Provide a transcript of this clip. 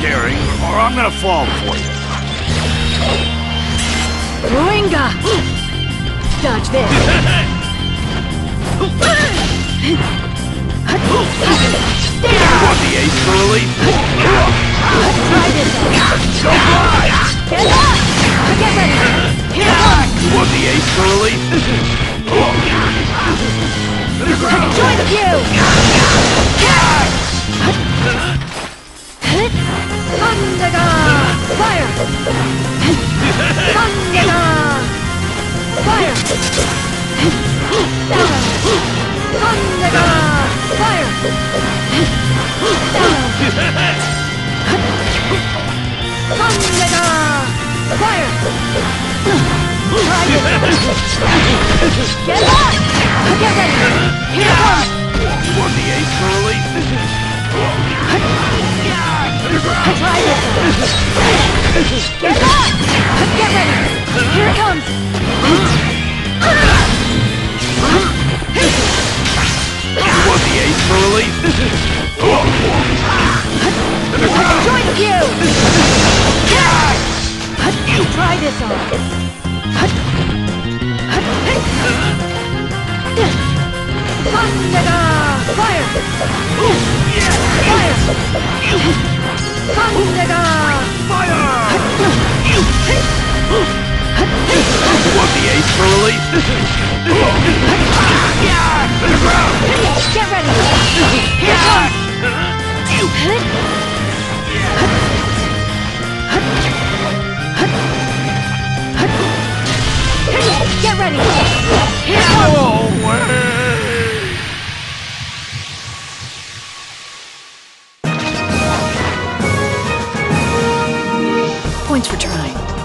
daring, or I'm gonna fall for you. Roenga! Dodge this. Want the ace for relief? Try this out. Get up! Get ready! Here it comes! Want the ace for relief? Join the queue! Thundaga! Fire! Thundaga! Fire! Down! Thundaga! Fire! Down! Thundaga! Fire! Try this! Get up! Get ready! Here it comes! Want the ace for relief? Try this! Get up! Get ready! Here it comes! Want the ace for relief? Join the queue! Try this on! Thundaga! Fire! Fire! Thundaga! Fire! Want the ace for relief? Get ready! Here it comes! Get ready! Here it comes! No way! Points for trying.